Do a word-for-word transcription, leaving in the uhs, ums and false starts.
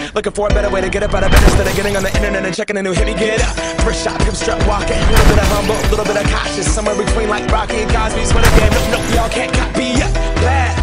Looking for a better way to get up out of bed instead of getting on the internet and checking a new hit. Me get up, first shot, come strut walking. A little bit of humble, a little bit of cautious, somewhere between like Rocky and Cosby's. But again, no, no, y'all can't copy yet. Bad.